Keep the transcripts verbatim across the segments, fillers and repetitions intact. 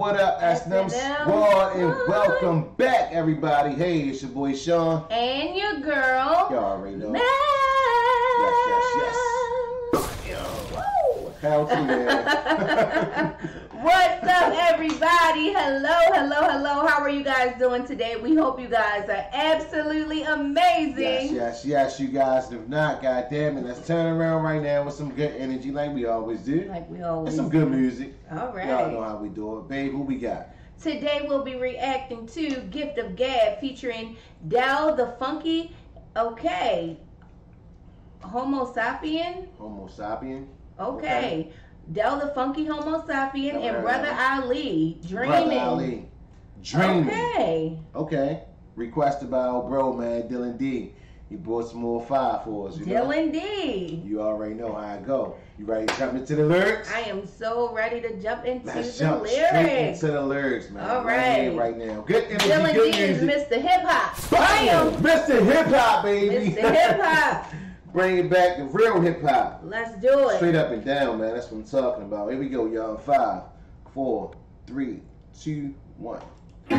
what up, S N M Squad, and welcome back, everybody. Hey, it's your boy Sean. And your girl. Y'all already know. Mel. Yes, yes, yes. Woo! Hell to man. What's up, everybody? Hello, hello, hello. How are you guys doing today? We hope you guys are absolutely amazing. Yes, yes, yes, you guys. If not, goddamn it, let's turn around right now with some good energy like we always do. Like we always And some do. good music. All right. Y'all know how we do it. Babe, who we got? Today we'll be reacting to Gift of Gab featuring Dow the Funky. Okay. Homosapien. Homosapien. Okay. okay. Del the Funky Homosapien Never and Brother Ali, Dreamin. Brother Ali, Dreamin. Okay. Okay. Requested by old bro, man, Dylan D. He brought some more fire for us. You Dylan know? D. You already know how I go. You ready to jump into the lyrics? I am so ready to jump into Let's the jump lyrics. Straight into the lyrics, man. All right. Right here, right now. Good energy, Dylan good D music. is Mister Hip Hop. Bam! Mister Hip Hop, baby. Mister Hip Hop. Bring it back to real hip hop. Let's do it. Straight up and down, man. That's what I'm talking about. Here we go, y'all. Five, four, three, two, one. Oh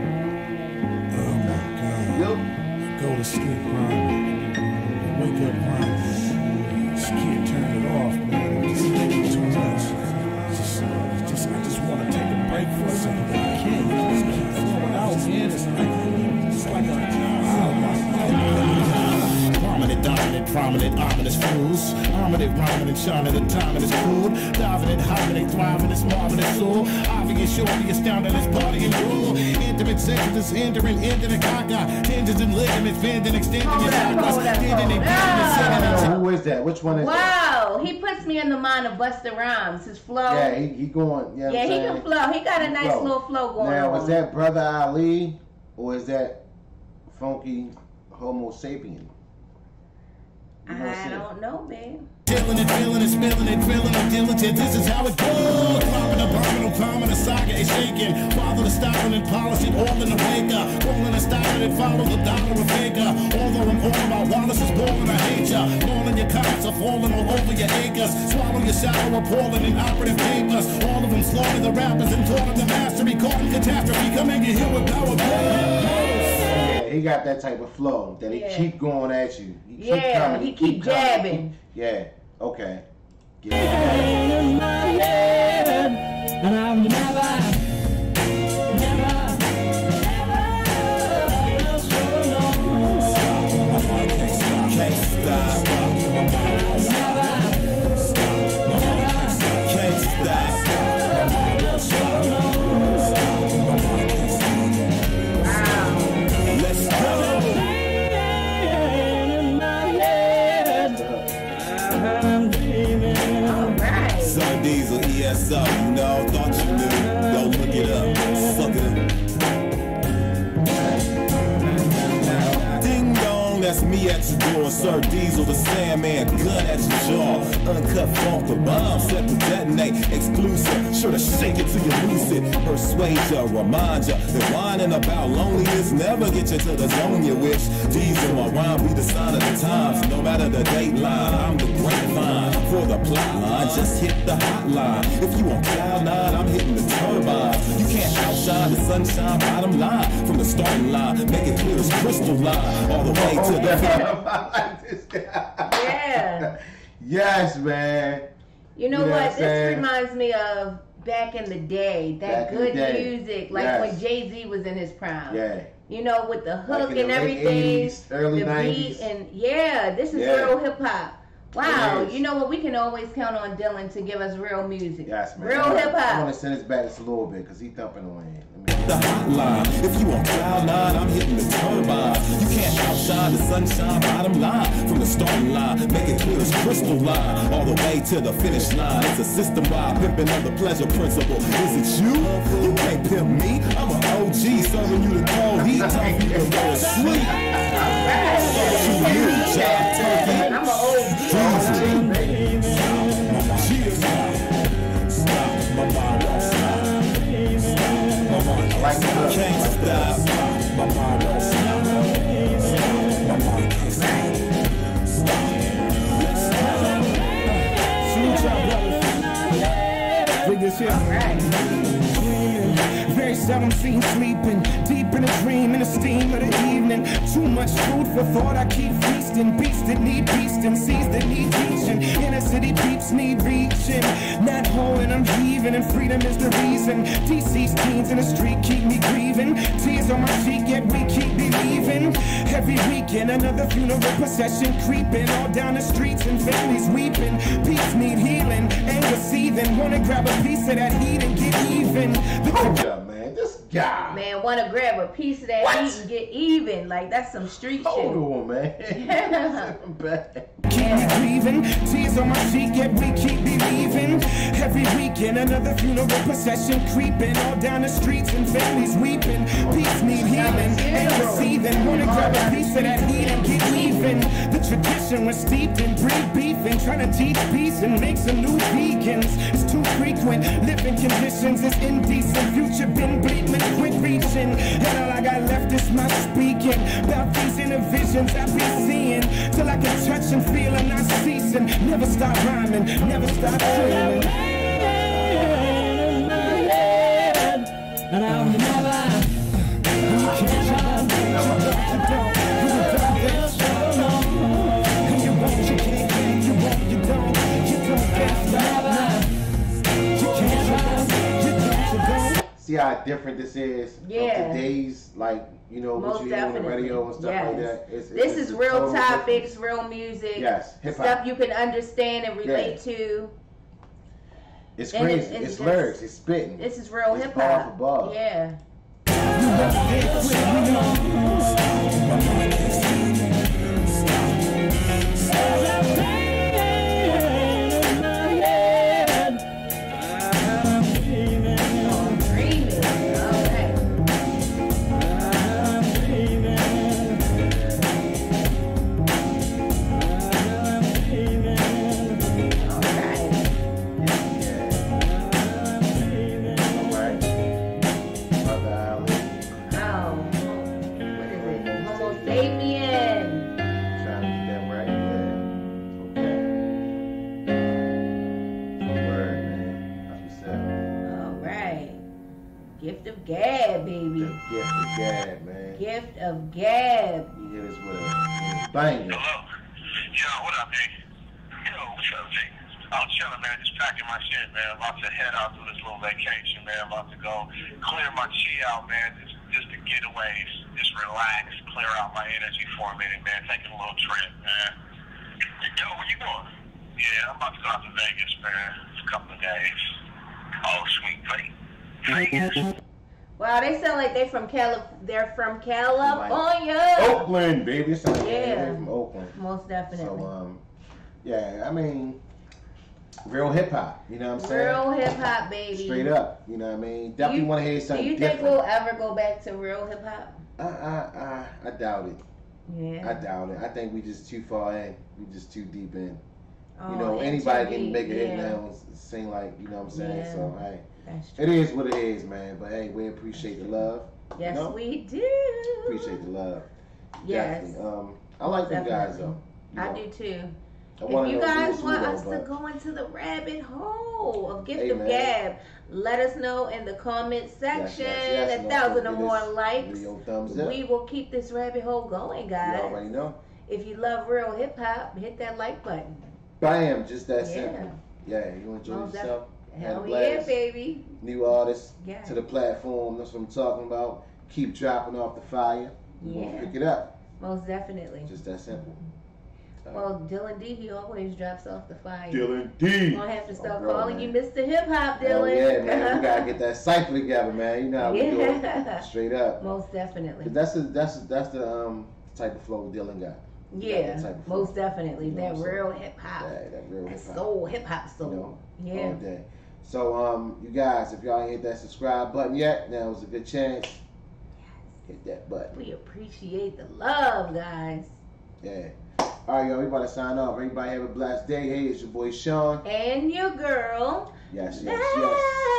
my God. Yep. Go to sleep, Ron. Wake up, Ron. Just can't turn it off, man. Just too much. Just, just, I just want to take a break for a second, but I can't. Just keep flowing out, man. It's like, it's like a, oh my God. Prominent, dominant, prominent, ominous fools. Ominous, rhyming and shining, the time is cool. Diving and hopping and thriving, it's marvelous soul. Obvious, sure, the astounding, it's party and rule. Intimate sentences, hindering, ending the caca. Tendons and ligaments, bending, extending your chakras. Who is that? Which one is wow, that? Wow, he puts me in the mind of Busta Rhymes. His flow. Yeah, he, he going. You know yeah, he can flow. He got a nice flow. little flow going now, on. Now, is that Brother Ali or is that Funky Homosapien? I don't know, babe. Feeling it, feeling it, spilling it, drilling it, diligent. This is how it goes. Dropping a bomb, no calm, and the saga is shaking. Father the styling and polishing, all in the wake up. Rolling and styling and follow the dollar of faker. Although I'm all about Wallace is balling, I hate ya. Falling your comments are falling all over your acres. Swallow your shallow, appalling in operative papers. All of them slaughter the rappers and taught them the mastery. Caught in catastrophe, come in, you here with power. He got that type of flow that he yeah. keep going at you. He keep yeah, coming, he, he keep, keep jabbing. Coming. Yeah, okay. Yeah. In my head, and I'll never, never, never slow down. Can't stop, can't stop. Let's go. Son Diesel, E S O, you know, thought you knew. Go look it up, suck it. Ding dong, that's me at your door. Sir Diesel, the Sandman, gun at your jaw. Uncut funk, the bomb set to detonate. Exclusive, sure to shake it till you lose it. Persuade ya, remind ya that whining about loneliness never get you to the zone you wish. Diesel, my rhyme be the sign of the times. No matter the dateline, I'm the grapevine. For the plot line, just hit the hotline. If you on cloud nine, I'm hitting the turbine. You can't outshine the sunshine, bottom line. From the starting line, make it clear as crystal line. All the way to the I like this guy. Yeah. Yes, man. You know, you know what? what This reminds me of back in the day. That back good day. music, like yes. when Jay-Z was in his prime. Yeah. You know, with the hook like and everything, eighties, early the nineties. beat, and yeah, this is yeah. real hip hop. Wow, Yes. you know what? We can always count on Dylan to give us real music. Yes, man. Real hip I hop. want to send this back just a little bit because he thumping away. the hotline. If you on cloud nine, I'm hitting the turbine. You can't outshine the sunshine, bottom line. From the starting line, make it clear as crystal line. All the way to the finish line. It's a system-wide pimping of the pleasure principle. Is it you? You can't pimp me. I'm an O G serving you the cold heat. Time for you to go to sleep. You you, John Turkey. I'm an O G. Cheers. Stop. My mind won't stop. Like the hook. Can't stop. My mind won't stop. My mind can't stop. Shoot your brothers. Bring this here. seldom seen sleeping, deep in a dream, in the steam of the evening. Too much food for thought, I keep feasting. Beasts that need beasting, seas that need teaching. Inner city peeps need reaching. Not whole and I'm heaving, and freedom is the reason. D C's teens in the street keep me grieving. Tears on my cheek, yet we keep believing. Every weekend, another funeral procession creeping all down the streets and families weeping. Peeps need healing, anger seething. Wanna grab a piece of that heat and get even. Hold up, man. This guy. Man, want to grab a piece of that What? meat and get even. Like, that's some street Hold shit. on, man. I'm back. Keep me grieving, tears on my cheek, yet we keep believing. Every weekend, another funeral procession creeping all down the streets and families weeping. Peace need healing, anger seething. Wanna grab a piece of that heat and get even. The tradition was steeped in breed beefing, trying to teach peace and make some new vegans. It's too frequent, living conditions is indecent. Future been bleak, man, quit reaching. And all I got left is my speaking about these inner visions I be seeing, till I can touch and feel I'm not ceasing. Never stop rhyming, never stop dreaming. And I'll never, You can't try, you don't, you won't, you can't, you won't, you don't, you don't get stop. You can't try, you don't, you don't. See how different this is Yeah. from today's, like, you know, what Most you hear on the definitely. radio and stuff Yes. like that. It's, This it's is a real total topics, difference. real music. Yes, hip Stuff hop. you can understand and relate to. It's and crazy. it's- It's, it's just- lyrics. It's spitting. This is real It's hip bar hop. for bar. Yeah. Dreamin'. Okay. Oh, what is it? Homosapien. Trying to get that right. Yeah. Okay. Word, man. That's what's up. All right. Gift of gab, baby. The gift of gab, man. Gift of gab. You hit us with a, with a banger. Hello. Yo, what up, man? Yo, what's up, G? I'm chilling, man. Just packing my shit, man. I'm about to head out to this little vacation, man. I'm about to go clear my chi out, man. Just, just to get away, just relax, clear out my energy for a minute, man. Taking a little trip, man. Yo, where you going? Yeah, I'm about to go out to Vegas, man. For a couple of days. Oh, sweet, Vegas. Vegas. Wow, they sound like they from Calif. They're from California. Oakland, baby. It's like Yeah. from Oakland. Most definitely. So, um, yeah, I mean, real hip hop. You know what I'm saying? Real hip hop, baby. Straight up. You know what I mean? Definitely You- want to hear Do something you think different. we'll ever go back to real hip hop? I, I, I, I doubt it. Yeah. I doubt it. I think we just too far in. We just too deep in. Oh, You know, M T V, anybody can make a hit yeah. now and sing like, you know what I'm saying? Yeah. So, hey, That's true. it is what it is, man. But hey, we appreciate the love. Yes, you know? we do. Appreciate the love. Yes. Definitely. Um, I like them guys though. You I know, do too. I wanna If you know guys who's want who, us though, to but- go into the rabbit hole of Gift Hey, of man. Gab, let us know in the comment Yes, section. yes, yes. A And thousand or give more this likes. Video thumbs up. We will keep this rabbit hole going, You guys. already know. If you love real hip hop, hit that like button. Bam, just that Yeah. simple. Yeah, you enjoy Most yourself. Had a Hell yeah, blast. baby. New artists Yeah. to the platform. That's what I'm talking about. Keep dropping off the fire. We Yeah. gonna pick it up. Most definitely. Just that simple. Uh, Well, Dylan D, he always drops off the fire. Dylan D. We're gonna have to start Oh, bro, calling man. you Mister Hip Hop, Hell Dylan. yeah, man. We gotta get that cipher together, man. You know how we do it. Yeah. Straight up. Most definitely. 'Cause that's the that's the, that's the um type of flow Dylan got. He got Yeah, that type of flow. most definitely. You know that what I'm saying? real hip hop. Yeah, that real That hip hop. soul, hip hop soul. You know, yeah. all day. So um, you guys, if y'all ain't hit that subscribe button yet, now is a good chance. Hit that button. We appreciate the love, guys. Yeah. All right, y'all. We about to sign off. Everybody have a blessed day. Hey, it's your boy Sean. And your girl. Yes, yes, yes.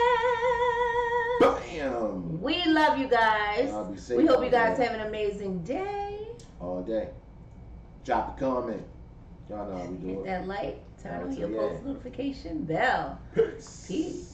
Love. Bam. We love you guys. Y'all be safe We hope out you guys there. have an amazing day. All day. Drop a comment. Y'all know how we do Hit it. that like, turn Shout out on to your the post ad. notification bell. Peace. Peace.